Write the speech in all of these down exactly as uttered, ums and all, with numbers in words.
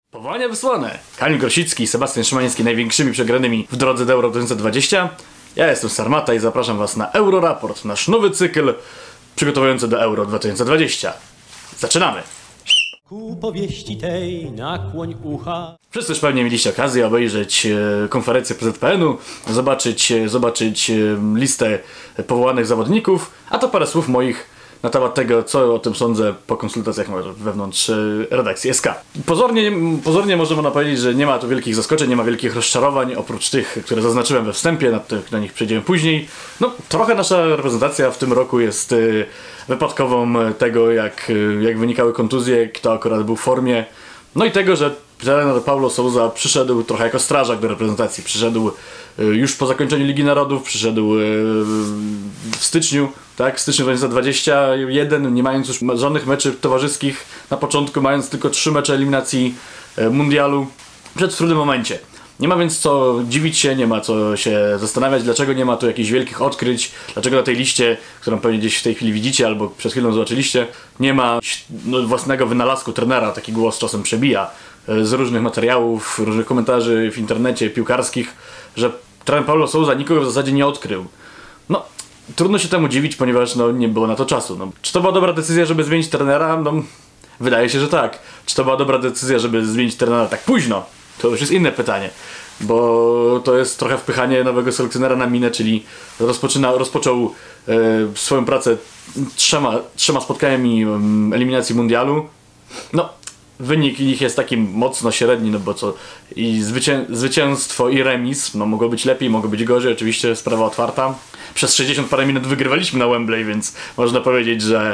Powołania wysłane. Kamil Grosicki i Sebastian Szymański największymi przegranymi w drodze do Euro dwa tysiące dwudziestego. Ja jestem Sarmata i zapraszam was na Euroraport, nasz nowy cykl przygotowujący do Euro dwa tysiące dwudziestego. Zaczynamy! Ku powieści tej nakłoń ucha. Wszyscy już pewnie mieliście okazję obejrzeć e, konferencję P Z P N u, zobaczyć, e, zobaczyć e, listę powołanych zawodników, a to parę słów moich na temat tego, co o tym sądzę po konsultacjach wewnątrz redakcji S K. Pozornie, pozornie można powiedzieć, że nie ma tu wielkich zaskoczeń, nie ma wielkich rozczarowań, oprócz tych, które zaznaczyłem we wstępie, na, tych, na nich przejdziemy później. No, trochę nasza reprezentacja w tym roku jest y, wypadkową tego, jak, jak wynikały kontuzje, kto akurat był w formie. No i tego, że trener Paulo Sousa przyszedł trochę jako strażak do reprezentacji. Przyszedł już po zakończeniu Ligi Narodów, przyszedł w styczniu, tak, w styczniu dwa tysiące dwudziestego, nie mając już żadnych meczy towarzyskich na początku, mając tylko trzy mecze eliminacji mundialu, przed w trudnym momencie. Nie ma więc co dziwić się, nie ma co się zastanawiać, dlaczego nie ma tu jakichś wielkich odkryć, dlaczego na tej liście, którą pewnie gdzieś w tej chwili widzicie albo przed chwilą zobaczyliście, nie ma no, własnego wynalazku trenera. Taki głos czasem przebija z różnych materiałów, różnych komentarzy w internecie piłkarskich, że trener Paulo Sousa nikogo w zasadzie nie odkrył. No, trudno się temu dziwić, ponieważ no, nie było na to czasu. No, czy to była dobra decyzja, żeby zmienić trenera? No, wydaje się, że tak. Czy to była dobra decyzja, żeby zmienić trenera tak późno? To już jest inne pytanie, bo to jest trochę wpychanie nowego selekcjonera na minę, czyli rozpoczyna, rozpoczął e, swoją pracę trzema, trzema spotkaniami eliminacji mundialu. No, wynik ich jest taki mocno średni, no bo co, i zwycię zwycięstwo i remis, no mogło być lepiej, mogło być gorzej, oczywiście sprawa otwarta. Przez sześćdziesiąt parę minut wygrywaliśmy na Wembley, więc można powiedzieć, że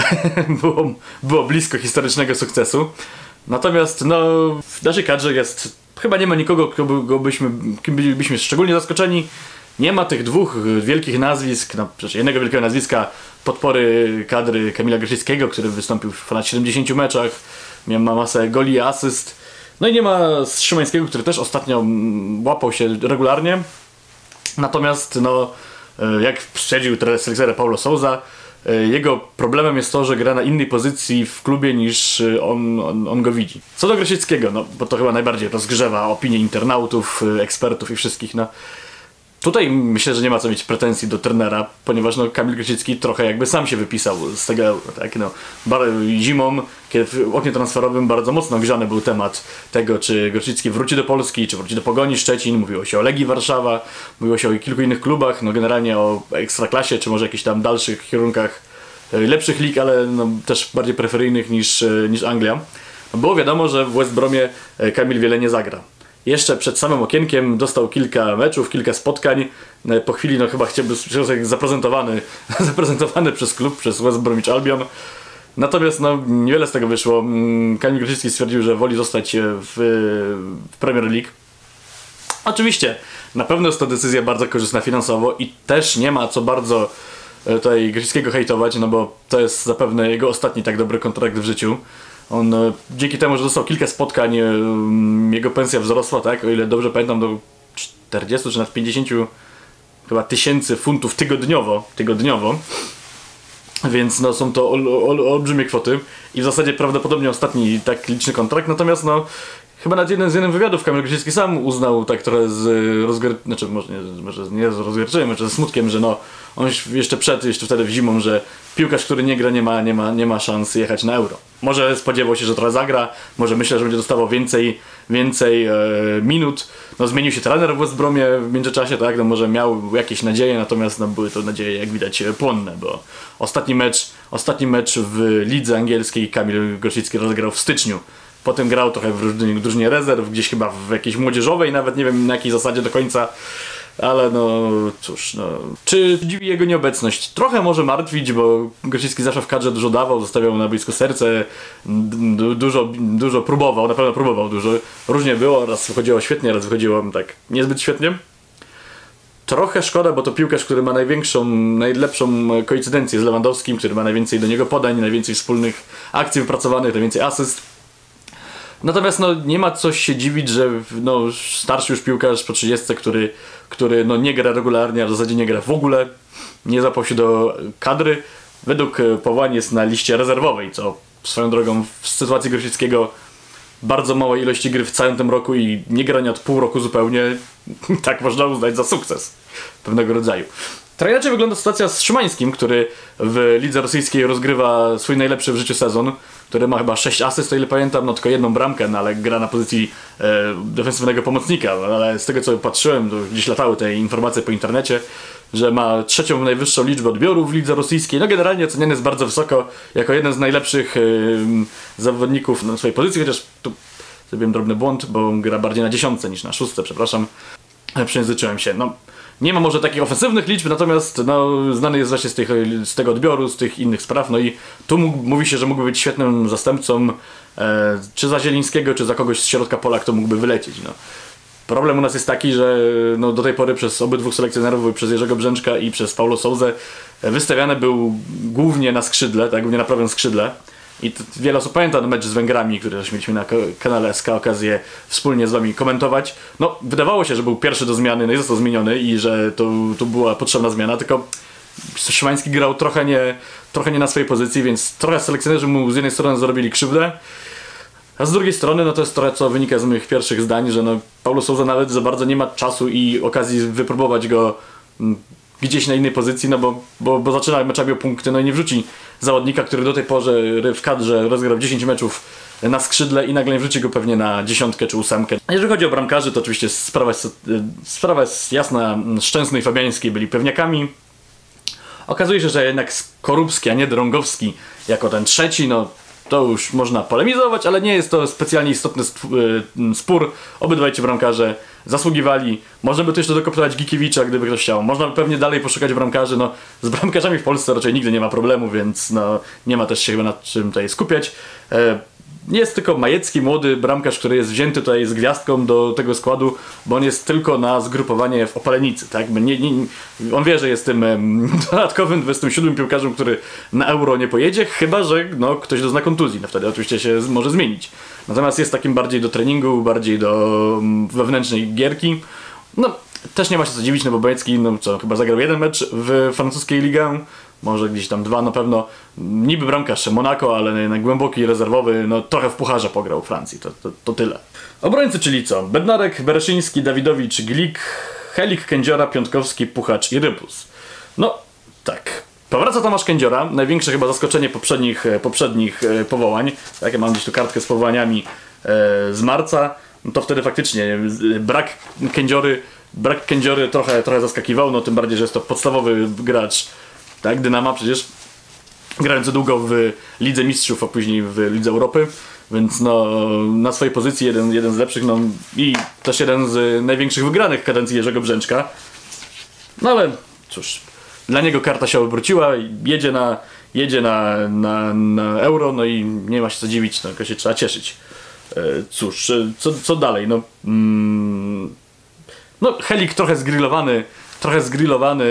było, było blisko historycznego sukcesu. Natomiast no, w naszej kadrze jest, chyba nie ma nikogo, kogo byśmy, kim bylibyśmy szczególnie zaskoczeni. Nie ma tych dwóch wielkich nazwisk, no przecież jednego wielkiego nazwiska podpory kadry Kamila Grosickiego, który wystąpił w ponad siedemdziesięciu meczach, ma masę goli i asyst. No i nie ma Szymańskiego, który też ostatnio łapał się regularnie. Natomiast no, jak stwierdził selekcjoner Paulo Sousa, jego problemem jest to, że gra na innej pozycji w klubie niż on, on, on go widzi. Co do Grosickiego, no bo to chyba najbardziej rozgrzewa opinię internautów, ekspertów i wszystkich, no. Tutaj myślę, że nie ma co mieć pretensji do trenera, ponieważ no, Kamil Grosicki trochę jakby sam się wypisał z tego euro, tak? No, zimą, kiedy w oknie transferowym bardzo mocno grzany był temat tego, czy Grosicki wróci do Polski, czy wróci do Pogoni Szczecin, mówiło się o Legii Warszawa, mówiło się o kilku innych klubach, no generalnie o Ekstraklasie, czy może jakichś tam dalszych kierunkach lepszych lig, ale no, też bardziej preferyjnych niż, niż Anglia. Było wiadomo, że w West Bromie Kamil wiele nie zagra. Jeszcze przed samym okienkiem dostał kilka meczów, kilka spotkań. Po chwili no chyba chciałby być zaprezentowany, zaprezentowany przez klub, przez West Bromwich Albion. Natomiast no niewiele z tego wyszło. Kamil Grosicki stwierdził, że woli zostać w, w Premier League. Oczywiście, na pewno jest to decyzja bardzo korzystna finansowo i też nie ma co bardzo tutaj Grosickiego hejtować, no bo to jest zapewne jego ostatni tak dobry kontrakt w życiu. On dzięki temu, że dostał kilka spotkań, jego pensja wzrosła, tak, o ile dobrze pamiętam, do czterdziestu czy nawet pięćdziesięciu chyba tysięcy funtów tygodniowo, tygodniowo. Więc no, są to ol, ol, olbrzymie kwoty i w zasadzie prawdopodobnie ostatni tak liczny kontrakt, natomiast no chyba nawet jeden z jednym wywiadów Kamil Grosicki sam uznał tak trochę z rozgor... znaczy może nie, może nie z rozgorczeniem, czy ze smutkiem, że no on jeszcze przed, jeszcze wtedy w zimą, że piłkarz, który nie gra, nie ma, nie ma, nie ma szans jechać na Euro. Może spodziewał się, że trochę zagra, może myślę, że będzie dostawał więcej, więcej e, minut. No zmienił się trener w West Bromie w międzyczasie, tak, no może miał jakieś nadzieje, natomiast no były to nadzieje, jak widać, płonne, bo ostatni mecz, ostatni mecz w lidze angielskiej Kamil Grosicki rozegrał w styczniu. Potem grał trochę w drużynie rezerw, gdzieś chyba w jakiejś młodzieżowej, nawet nie wiem na jakiej zasadzie do końca. Ale no cóż, no. Czy dziwi jego nieobecność? Trochę może martwić, bo Grosicki zawsze w kadrze dużo dawał, zostawiał na blisko serce, dużo, dużo próbował, na pewno próbował dużo. Różnie było, raz wychodziło świetnie, raz wychodziło tak niezbyt świetnie. Trochę szkoda, bo to piłkarz, który ma największą, najlepszą koincydencję z Lewandowskim, który ma najwięcej do niego podań, najwięcej wspólnych akcji wypracowanych, najwięcej asyst. Natomiast no, nie ma co się dziwić, że no, starszy już piłkarz po trzydziestce, który, który no, nie gra regularnie, a w zasadzie nie gra w ogóle, nie zapał się do kadry. Według powołań jest na liście rezerwowej, co swoją drogą w sytuacji Grosickiego bardzo małej ilości gry w całym tym roku i nie grania od pół roku zupełnie, tak można uznać za sukces pewnego rodzaju. Trochę inaczej wygląda sytuacja z Szymańskim, który w lidze rosyjskiej rozgrywa swój najlepszy w życiu sezon, który ma chyba sześć asyst, o ile pamiętam, no tylko jedną bramkę, no ale gra na pozycji e, defensywnego pomocnika, no, ale z tego co patrzyłem, to gdzieś latały te informacje po internecie, że ma trzecią najwyższą liczbę odbiorów w lidze rosyjskiej, no generalnie oceniany jest bardzo wysoko, jako jeden z najlepszych e, zawodników na swojej pozycji, chociaż tu zrobiłem drobny błąd, bo gra bardziej na dziesiątce niż na szóstce, przepraszam, przejęzyczyłem się, no. Nie ma może takich ofensywnych liczb, natomiast no, znany jest właśnie z, tych, z tego odbioru, z tych innych spraw. No i tu mógł, mówi się, że mógłby być świetnym zastępcą e, czy za Zielińskiego, czy za kogoś z środka pola, kto mógłby wylecieć. No. Problem u nas jest taki, że no, do tej pory przez obydwu selekcjonerów, przez Jerzego Brzęczka i przez Paulo Sousę, wystawiany był głównie na skrzydle, tak, głównie na prawym skrzydle. I to, wiele osób pamięta mecz z Węgrami, który też mieliśmy na kanale S K okazję wspólnie z wami komentować. No, wydawało się, że był pierwszy do zmiany, no i został zmieniony i że to, to była potrzebna zmiana, tylko Szymański grał trochę nie, trochę nie na swojej pozycji, więc trochę selekcjonerzy mu z jednej strony zrobili krzywdę, a z drugiej strony, no to jest trochę co wynika z moich pierwszych zdań, że no Paulo Sousa nawet za bardzo nie ma czasu i okazji wypróbować go gdzieś na innej pozycji, no bo, bo, bo zaczyna meczami o punkty, no i nie wrzuci zawodnika, który do tej pory w kadrze rozgrał dziesięć meczów na skrzydle i nagle nie wrzuci go pewnie na dziesiątkę czy ósemkę. Jeżeli chodzi o bramkarzy, to oczywiście sprawa jest, sprawa jest jasna. Szczęsny i Fabiański byli pewniakami. Okazuje się, że jednak Skorupski, a nie Drągowski jako ten trzeci, no to już można polemizować, ale nie jest to specjalnie istotny spór. Obydwaj ci bramkarze zasługiwali. Można by tu jeszcze dokoptować Gikiewicza, gdyby ktoś chciał. Można by pewnie dalej poszukać bramkarzy. No, z bramkarzami w Polsce raczej nigdy nie ma problemu, więc no, nie ma też się chyba nad czym tutaj skupiać. E, nie jest tylko Majecki, młody bramkarz, który jest wzięty tutaj z gwiazdką do tego składu, bo on jest tylko na zgrupowanie w Opalenicy. Tak? Nie, nie, on wie, że jest tym um, dodatkowym dwudziestym siódmym piłkarzem, który na Euro nie pojedzie, chyba że no, ktoś dozna kontuzji. No, wtedy oczywiście się może zmienić. Natomiast jest takim bardziej do treningu, bardziej do um, wewnętrznej gierki. No, też nie ma się co dziwić, no bo Majecki, no co, chyba zagrał jeden mecz w francuskiej ligę. Może gdzieś tam dwa na pewno. Niby bramkarz Monaco, ale na głęboki rezerwowy, no trochę w pucharze pograł Francji, to, to, to tyle. Obrońcy, czyli co? Bednarek, Bereszyński, Dawidowicz, Glik, Helik, Kędziora, Piątkowski, Puchacz i Rybus. No, tak. Powraca Tomasz Kędziora, największe chyba zaskoczenie poprzednich, poprzednich powołań. Tak, ja mam gdzieś tu kartkę z powołaniami z marca. No to wtedy faktycznie brak Kędziory, brak Kędziory trochę, trochę zaskakiwał, no tym bardziej, że jest to podstawowy gracz, tak, Dynama przecież, grający długo w Lidze Mistrzów, a później w Lidze Europy, więc no na swojej pozycji jeden, jeden z lepszych, no i też jeden z największych wygranych kadencji Jerzego Brzęczka. No ale cóż, dla niego karta się obróciła, jedzie na, jedzie na, na, na Euro, no i nie ma się co dziwić, no tylko się trzeba cieszyć. E, cóż, co, co dalej, no... Mm, no Helik trochę zgrillowany, trochę zgrillowany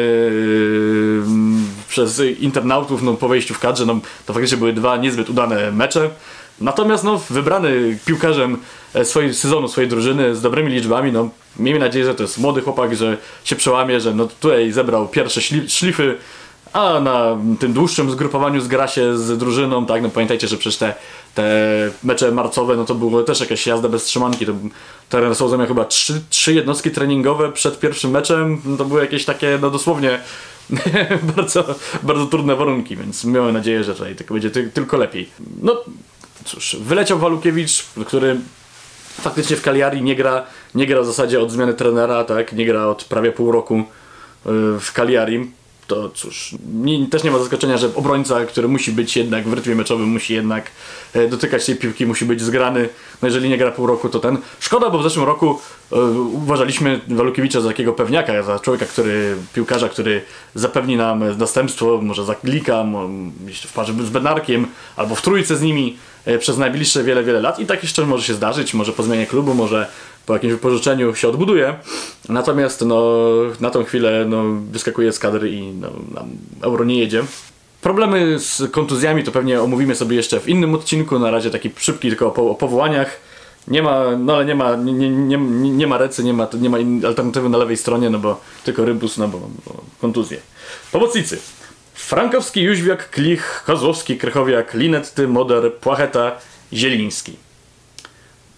yy, przez internautów, no po wejściu w kadrze, no to faktycznie były dwa niezbyt udane mecze. Natomiast no wybrany piłkarzem swojej sezonu, swojej drużyny z dobrymi liczbami, no miejmy nadzieję, że to jest młody chłopak, że się przełamie, że no tutaj zebrał pierwsze szlify, a na tym dłuższym zgrupowaniu zgra się z drużyną, tak, no pamiętajcie, że przecież te, te mecze marcowe, no to było też jakaś jazda bez trzymanki, to trener Sousa miał chyba trzy, trzy jednostki treningowe przed pierwszym meczem, no to były jakieś takie, no dosłownie bardzo, bardzo trudne warunki, więc miałem nadzieję, że tutaj tylko będzie ty, tylko lepiej. No cóż, wyleciał Walukiewicz, który faktycznie w Cagliari nie gra, nie gra w zasadzie od zmiany trenera, tak, nie gra od prawie pół roku w Cagliari. To cóż, nie, też nie ma zaskoczenia, że obrońca, który musi być jednak w rytmie meczowym, musi jednak e, dotykać tej piłki, musi być zgrany. No jeżeli nie gra pół roku, to ten. Szkoda, bo w zeszłym roku e, uważaliśmy Walukiewicza za takiego pewniaka, za człowieka, który, piłkarza, który zapewni nam następstwo, może za Glika, w parze z Bednarkiem, albo w trójce z nimi e, przez najbliższe wiele, wiele lat. I tak jeszcze może się zdarzyć, może po zmianie klubu, może po jakimś wypożyczeniu się odbuduje. Natomiast no, na tą chwilę no, wyskakuje z kadry i no, nam Euro nie jedzie. Problemy z kontuzjami to pewnie omówimy sobie jeszcze w innym odcinku. Na razie taki szybki tylko o, po, o powołaniach. Nie ma, no ale nie ma, nie, nie, nie, nie ma Recy, nie ma, nie ma alternatywy na lewej stronie, no bo tylko Rybus, no bo, bo kontuzje. Pomocnicy. Frankowski, Jóźwiak, Klich, Kozłowski, Krychowiak, Linetty, Moder, Płacheta, Zieliński.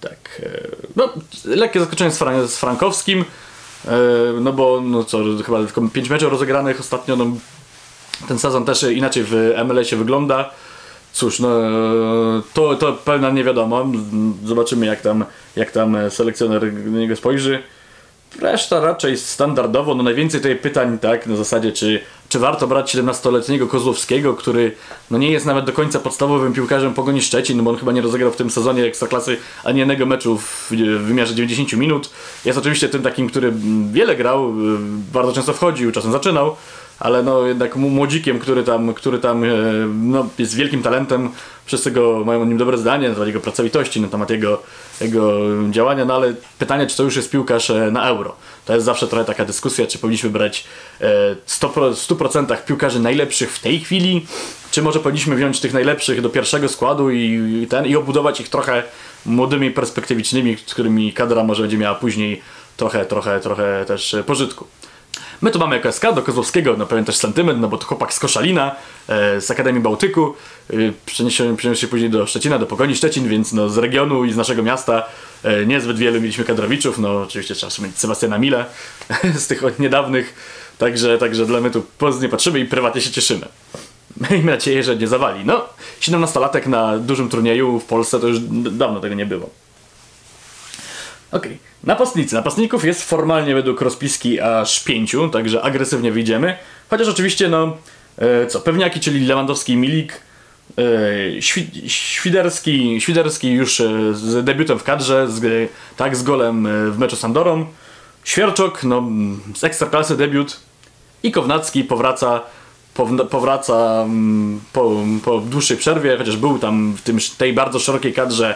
tak, no lekkie zaskoczenie z, Fran z Frankowskim, no bo no co, chyba tylko pięć meczów rozegranych ostatnio, no ten sezon też inaczej w M L S-ie wygląda. Cóż, no to, to pewna nie wiadomo, zobaczymy jak tam, jak tam selekcjoner na niego spojrzy. Reszta raczej standardowo, no najwięcej tutaj pytań, tak, na zasadzie czy, czy warto brać siedemnastoletniego Kozłowskiego, który no nie jest nawet do końca podstawowym piłkarzem Pogoni Szczecin, no bo on chyba nie rozegrał w tym sezonie Ekstraklasy ani jednego meczu w wymiarze dziewięćdziesięciu minut. Jest oczywiście tym takim, który wiele grał, bardzo często wchodził, czasem zaczynał, ale no jednak młodzikiem, który tam, który tam no, jest wielkim talentem, wszyscy go mają o nim dobre zdanie na temat jego pracowitości, na temat jego, jego działania, no ale pytanie, czy to już jest piłkarz na Euro. To jest zawsze trochę taka dyskusja, czy powinniśmy brać w stu procentach piłkarzy najlepszych w tej chwili, czy może powinniśmy wziąć tych najlepszych do pierwszego składu i, ten, i obudować ich trochę młodymi, perspektywicznymi, z którymi kadra może będzie miała później trochę, trochę, trochę też pożytku. My tu mamy jako S K do Kozłowskiego, no pewien też sentyment, no bo to chłopak z Koszalina, e, z Akademii Bałtyku, e, przeniósł, przeniósł się później do Szczecina, do Pogoni Szczecin, więc no z regionu i z naszego miasta e, niezbyt wielu mieliśmy kadrowiczów, no oczywiście trzeba wspomnieć Sebastiana Mile z tych niedawnych, także, także dla my tu pozytywnie patrzymy i prywatnie się cieszymy. Miejmy nadzieję, że nie zawali. No, siedemnastolatek na dużym turnieju w Polsce to już dawno tego nie było. Okej, okay. Napastnicy. Napastników jest formalnie według rozpiski aż pięciu, także agresywnie wyjdziemy. Chociaż oczywiście, no, e, co, pewniaki, czyli Lewandowski i Milik, e, Świ Świderski, Świderski już e, z debiutem w kadrze, z, tak, z golem w meczu z Andorą. Świerczok, no, z Ekstraklasy debiut. I Kownacki powraca, powraca po, po dłuższej przerwie, chociaż był tam w tym, tej bardzo szerokiej kadrze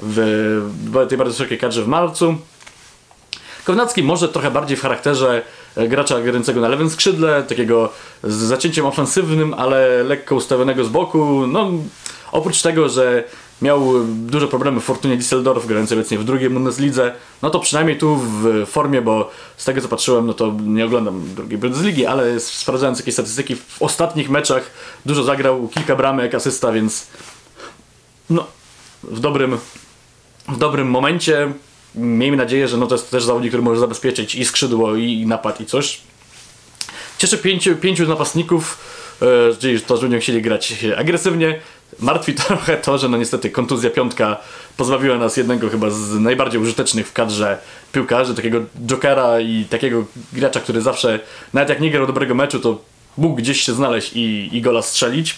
w tej bardzo szerokiej kadrze w marcu. Kownacki może trochę bardziej w charakterze gracza grającego na lewym skrzydle, takiego z zacięciem ofensywnym, ale lekko ustawionego z boku. No, oprócz tego, że miał duże problemy w Fortunie Düsseldorf, grający obecnie w drugiej Bundeslidze, no to przynajmniej tu w formie, bo z tego co patrzyłem, no to nie oglądam drugiej Bundesligi, ale sprawdzając jakieś statystyki, w ostatnich meczach dużo zagrał, kilka bramek, asysta, więc no, w dobrym w dobrym momencie. Miejmy nadzieję, że no to jest też zawodnik, który może zabezpieczyć i skrzydło, i napad, i coś. Cieszy pięciu, pięciu napastników, e, czyli to, że będą chcieli grać agresywnie. Martwi trochę to, że no niestety kontuzja piątka pozbawiła nas jednego chyba z najbardziej użytecznych w kadrze piłkarzy, takiego jokera i takiego gracza, który zawsze, nawet jak nie grał dobrego meczu, to mógł gdzieś się znaleźć i, i gola strzelić.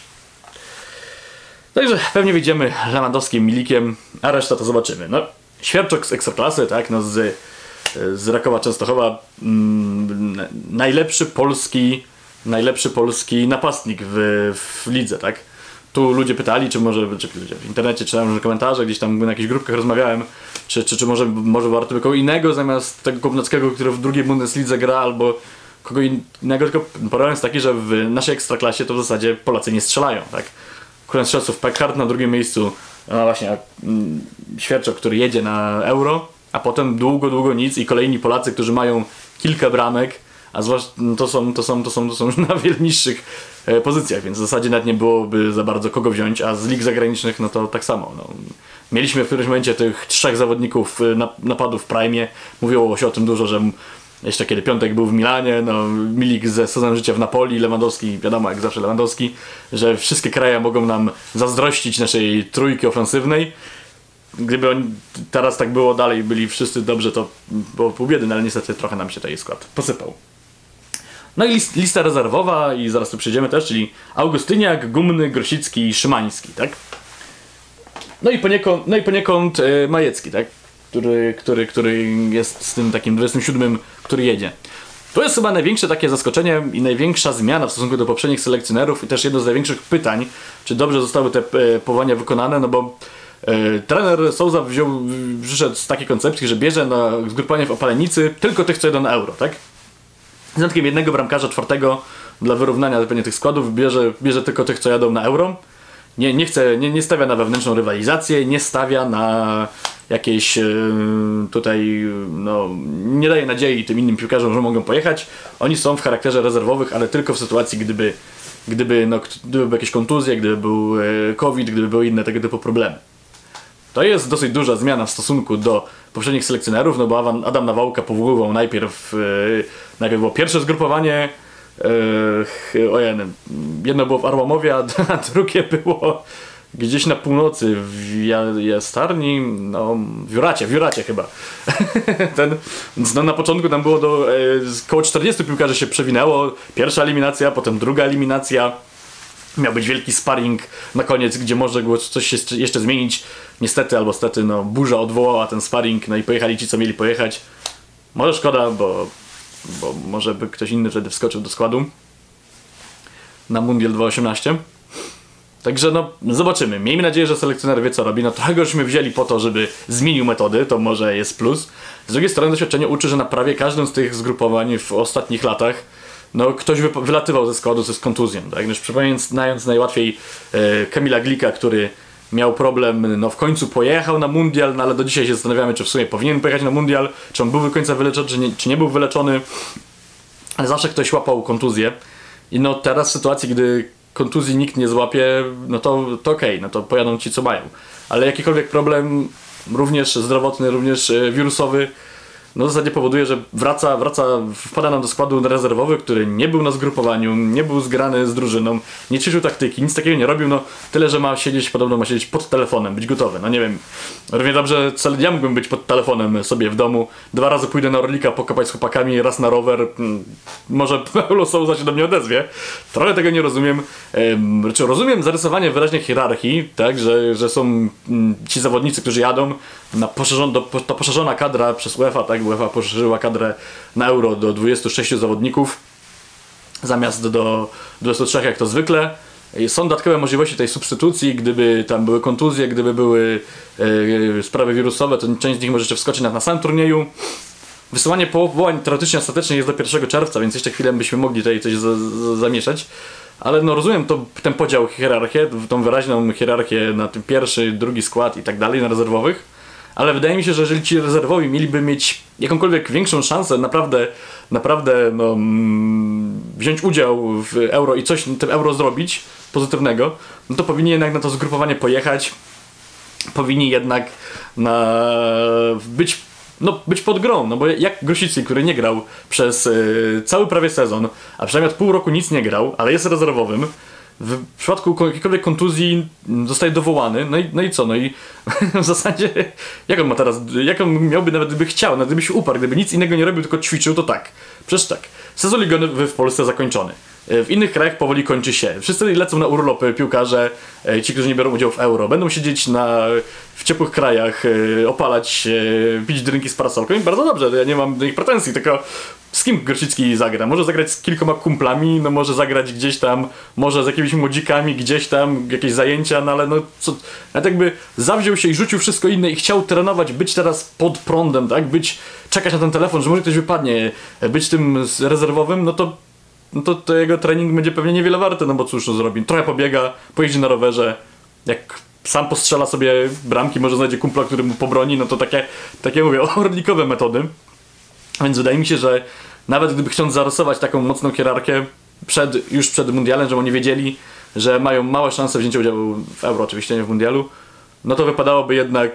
Także pewnie wyjdziemy Lewandowskim, Milikiem, a reszta to zobaczymy. No, Świerczok z Ekstraklasy, tak, no z, z Rakowa Częstochowa, mm, najlepszy polski, najlepszy polski napastnik w, w lidze, tak. Tu ludzie pytali, czy może, czy ludzie w internecie czytałem że komentarze, gdzieś tam na jakichś grupkach rozmawiałem, czy, czy, czy może, może warto by kogo innego zamiast tego Kownackiego, który w drugiej Bundeslidze gra, albo kogo innego, tylko problem jest taki, że w naszej Ekstraklasie to w zasadzie Polacy nie strzelają, tak. Królem strzelców Peckhardt na drugim miejscu, no właśnie mm, Świerczok, który jedzie na Euro, a potem długo, długo nic i kolejni Polacy, którzy mają kilka bramek, a zwłaszcza no to, są, to, są, to, są, to są już na wiele niższych e, pozycjach, więc w zasadzie nawet nie byłoby za bardzo kogo wziąć, a z lig zagranicznych no to tak samo. No. Mieliśmy w którymś momencie tych trzech zawodników na, napadów w Prime, mówiło się o tym dużo, że jeszcze kiedy Piątek był w Milanie, no Milik ze sezonem życia w Napoli, Lewandowski, wiadomo jak zawsze Lewandowski, że wszystkie kraje mogą nam zazdrościć naszej trójki ofensywnej. Gdyby oni teraz tak było dalej, byli wszyscy dobrze, to było pół biedy, no ale niestety trochę nam się tutaj skład posypał. No i list, lista rezerwowa i zaraz tu przejdziemy też, czyli Augustyniak, Gumny, Grosicki i Szymański, tak? No i poniekąd, no i poniekąd yy, Majecki, tak? Który, który, który jest z tym takim dwudziestym siódmym, który jedzie. To jest chyba największe takie zaskoczenie i największa zmiana w stosunku do poprzednich selekcjonerów i też jedno z największych pytań, czy dobrze zostały te e, powołania wykonane, no bo e, trener Sousa wziął, przyszedł z takiej koncepcji, że bierze na zgrupowanie w Opalenicy tylko tych, co jedą na Euro, tak? Z wyjątkiem jednego bramkarza, czwartego, dla wyrównania pewnie tych składów, bierze, bierze tylko tych, co jadą na Euro. Nie, nie, chce, nie, nie stawia na wewnętrzną rywalizację, nie stawia na jakieś tutaj, no, nie daje nadziei tym innym piłkarzom, że mogą pojechać. Oni są w charakterze rezerwowych, ale tylko w sytuacji, gdyby, gdyby, no, gdyby były jakieś kontuzje, gdyby był COVID, gdyby były inne tego typu problemy. To jest dosyć duża zmiana w stosunku do poprzednich selekcjonerów, no bo Adam Nawałka powoływał najpierw, yy, najpierw było pierwsze zgrupowanie, yy, ojej, jedno było w Arłamowie, a drugie było gdzieś na północy, w Jastarni, no w Juracie, w Juracie chyba. Ten, no, na początku tam było do, e, około czterdziestu piłkarzy się przewinęło, pierwsza eliminacja, potem druga eliminacja. Miał być wielki sparring na koniec, gdzie może było coś jeszcze zmienić. Niestety albo stety, no burza odwołała ten sparring, no i pojechali ci, co mieli pojechać. Może szkoda, bo, bo może by ktoś inny wtedy wskoczył do składu na Mundial dwa tysiące osiemnaście. Także no, zobaczymy. Miejmy nadzieję, że selekcjoner wie, co robi. No trochę go żeśmy wzięli po to, żeby zmienił metody, to może jest plus. Z drugiej strony doświadczenie uczy, że na prawie każdym z tych zgrupowań w ostatnich latach no ktoś wy wylatywał ze składu ze z kontuzją. Tak? Już przypominając najłatwiej e, Kamila Glika, który miał problem, no w końcu pojechał na mundial, no ale do dzisiaj się zastanawiamy, czy w sumie powinien pojechać na mundial, czy on był do końca wyleczony, czy nie, czy nie był wyleczony. Ale zawsze ktoś łapał kontuzję. I no teraz w sytuacji, gdy kontuzji nikt nie złapie, no to, to okej, okay, no to pojadą ci, co mają. Ale jakikolwiek problem, również zdrowotny, również wirusowy, no w zasadzie powoduje, że wraca, wraca, wpada nam do składu rezerwowy, który nie był na zgrupowaniu, nie był zgrany z drużyną, nie ćwiczył taktyki, nic takiego nie robił, no tyle, że ma siedzieć, podobno ma siedzieć pod telefonem, być gotowy, no nie wiem. Równie dobrze, ja mógłbym być pod telefonem sobie w domu, dwa razy pójdę na Orlika pokopać z chłopakami, raz na rower, może Paulo Sousa się do mnie odezwie, trochę tego nie rozumiem. Ehm, znaczy rozumiem zarysowanie wyraźnie hierarchii, tak, że, że są mm, ci zawodnicy, którzy jadą, na poszerzon, do, to poszerzona kadra przez UEFA, tak, UEFA poszerzyła kadrę na Euro do dwudziestu sześciu zawodników zamiast do dwudziestu trzech jak to zwykle. Są dodatkowe możliwości tej substytucji, gdyby tam były kontuzje, gdyby były e, sprawy wirusowe, to część z nich może jeszcze wskoczyć na, na samym turnieju. Wysyłanie powołań teoretycznie ostatecznie jest do pierwszego czerwca, więc jeszcze chwilę byśmy mogli tutaj coś za, za, zamieszać. Ale no rozumiem to, ten podział, hierarchię, tą wyraźną hierarchię na tym pierwszy, drugi skład i tak dalej, na rezerwowych. Ale wydaje mi się, że jeżeli ci rezerwowi mieliby mieć jakąkolwiek większą szansę naprawdę, naprawdę no, mm, wziąć udział w Euro i coś tym Euro zrobić pozytywnego, no to powinni jednak na to zgrupowanie pojechać, powinni jednak na, być, no, być pod grą, no bo jak Grosicki, który nie grał przez y, cały prawie sezon, a przynajmniej od pół roku nic nie grał, ale jest rezerwowym, w przypadku jakiejkolwiek kontuzji zostaje dowołany, no i, no i co, no i w zasadzie jak on ma teraz, jak on miałby nawet gdyby chciał, nawet gdyby się uparł, gdyby nic innego nie robił, tylko ćwiczył, to tak, przecież tak, sezon ligowy w Polsce zakończony, w innych krajach powoli kończy się, wszyscy lecą na urlopy, piłkarze, ci, którzy nie biorą udziału w Euro, będą siedzieć na, w ciepłych krajach, opalać się, pić drinki z parasolką i bardzo dobrze, ja nie mam do nich pretensji, tylko z kim Grosicki zagra? Może zagrać z kilkoma kumplami, no może zagrać gdzieś tam, może z jakimiś młodzikami gdzieś tam, jakieś zajęcia, no ale no co, nawet jakby zawziął się i rzucił wszystko inne i chciał trenować, być teraz pod prądem, tak, być, czekać na ten telefon, że może ktoś wypadnie, być tym rezerwowym, no to no to, to jego trening będzie pewnie niewiele warty, no bo cóż to zrobi, trochę pobiega, pojeździ na rowerze, jak sam postrzela sobie bramki, może znajdzie kumpla, który mu pobroni, no to takie, takie mówię, orlikowe metody. Więc wydaje mi się, że nawet gdyby chciał zarysować taką mocną hierarchię przed, już przed mundialem, żeby oni wiedzieli, że mają małe szanse wzięcia udziału w Euro, oczywiście nie w mundialu, no to wypadałoby jednak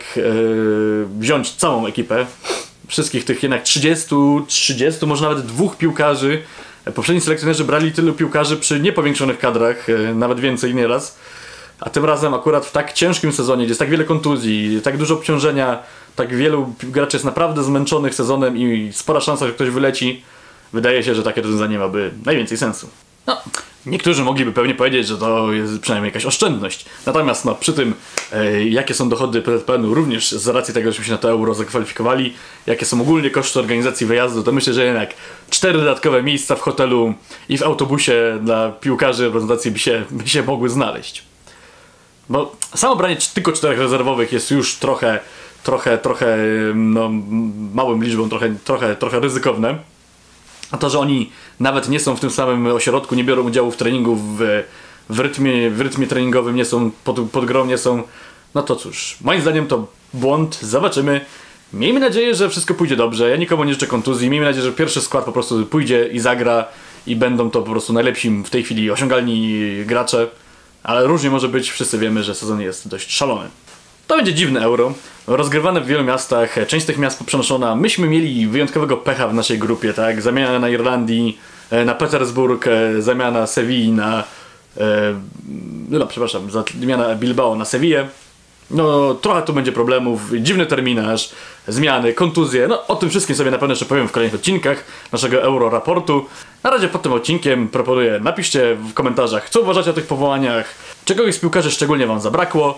yy, wziąć całą ekipę, wszystkich tych jednak trzydziestu, trzydziestu, może nawet dwóch piłkarzy. Poprzedni selekcjonerzy brali tylu piłkarzy przy niepowiększonych kadrach, yy, nawet więcej nieraz. A tym razem akurat w tak ciężkim sezonie, gdzie jest tak wiele kontuzji, tak dużo obciążenia, tak wielu graczy jest naprawdę zmęczonych sezonem i spora szansa, że ktoś wyleci, wydaje się, że takie rozwiązanie miałoby najwięcej sensu. No, niektórzy mogliby pewnie powiedzieć, że to jest przynajmniej jakaś oszczędność. Natomiast no, przy tym, e, jakie są dochody P Z P N u, również z racji tego, żeśmy się na to Euro zakwalifikowali, jakie są ogólnie koszty organizacji wyjazdu, to myślę, że jednak cztery dodatkowe miejsca w hotelu i w autobusie dla piłkarzy reprezentacji by się, by się mogły znaleźć. Bo samo branie tylko czterech rezerwowych jest już trochę, trochę, trochę no, małą liczbą, trochę, trochę, trochę ryzykowne. A to, że oni nawet nie są w tym samym ośrodku, nie biorą udziału w treningu w, w, rytmie, w rytmie treningowym, nie są pod, pod grą, nie są, no to cóż, moim zdaniem to błąd, zobaczymy. Miejmy nadzieję, że wszystko pójdzie dobrze, ja nikomu nie życzę kontuzji, miejmy nadzieję, że pierwszy skład po prostu pójdzie i zagra i będą to po prostu najlepsi w tej chwili osiągalni gracze. Ale różnie może być, wszyscy wiemy, że sezon jest dość szalony. To będzie dziwne Euro, rozgrywane w wielu miastach, część z tych miast poprzenoszona. Myśmy mieli wyjątkowego pecha w naszej grupie, tak? Zamiana na Irlandii, na Petersburg, zamiana Sewilli na... E, no przepraszam, zamiana Bilbao na Sewillę. No trochę tu będzie problemów, dziwny terminarz, zmiany, kontuzje, no o tym wszystkim sobie na pewno jeszcze powiem w kolejnych odcinkach naszego Euro raportu. Na razie pod tym odcinkiem proponuję, napiszcie w komentarzach, co uważacie o tych powołaniach, czy kogoś z piłkarzy szczególnie wam zabrakło,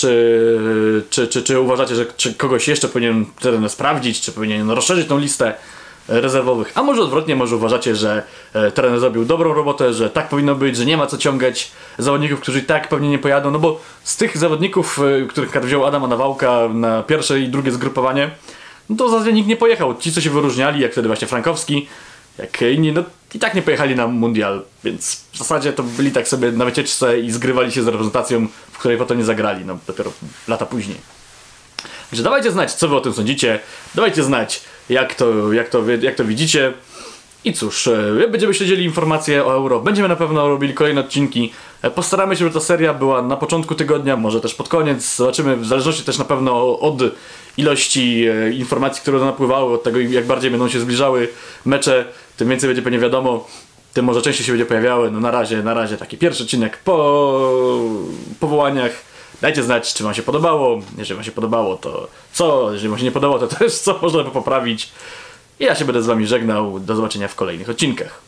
czy, czy, czy, czy uważacie, że czy kogoś jeszcze powinien teren sprawdzić, czy powinien rozszerzyć tą listę rezerwowych, a może odwrotnie, może uważacie, że e, trener zrobił dobrą robotę, że tak powinno być, że nie ma co ciągać zawodników, którzy i tak pewnie nie pojadą, no bo z tych zawodników, e, których wziął Adama Nawałka na pierwsze i drugie zgrupowanie, no to w zasadzie nikt nie pojechał. Ci, co się wyróżniali, jak wtedy właśnie Frankowski, jak inni, no i tak nie pojechali na mundial, więc w zasadzie to byli tak sobie na wycieczce i zgrywali się z reprezentacją, w której potem nie zagrali, no dopiero lata później. Także dawajcie znać, co wy o tym sądzicie, dawajcie znać, jak to, jak to, jak to widzicie. I cóż, będziemy śledzili informacje o Euro, będziemy na pewno robili kolejne odcinki. Postaramy się, żeby ta seria była na początku tygodnia, może też pod koniec. Zobaczymy, w zależności też na pewno od ilości informacji, które napływały, od tego, jak bardziej będą się zbliżały mecze, tym więcej będzie pewnie wiadomo, tym może częściej się będzie pojawiały. No na razie, na razie taki pierwszy odcinek po powołaniach. Dajcie znać, czy wam się podobało. Jeżeli wam się podobało, to co? Jeżeli wam się nie podobało, to też co można by poprawić. I ja się będę z wami żegnał. Do zobaczenia w kolejnych odcinkach.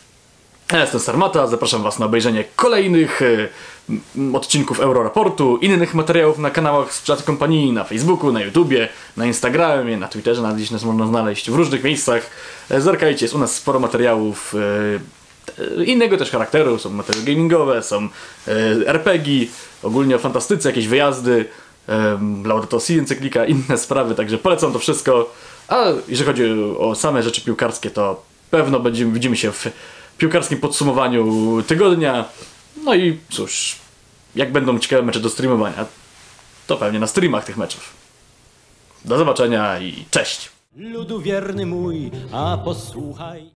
Ja jestem Sarmata, zapraszam was na obejrzenie kolejnych y, odcinków Euroraportu, innych materiałów na kanałach Sprzedaży Kompanii, na Facebooku, na YouTubie, na Instagramie, na Twitterze, na gdzieś nas można znaleźć w różnych miejscach. Zerkajcie, jest u nas sporo materiałów y, innego też charakteru, są materiały gamingowe, są y, er pe gie, ogólnie o fantastyce, jakieś wyjazdy, y, Laudato Si, encyklika, inne sprawy, także polecam to wszystko. A jeżeli chodzi o same rzeczy piłkarskie, to pewno będziemy, widzimy się w piłkarskim podsumowaniu tygodnia. No i cóż, jak będą ciekawe mecze do streamowania, to pewnie na streamach tych meczów. Do zobaczenia i cześć! Ludu wierny mój, a posłuchaj.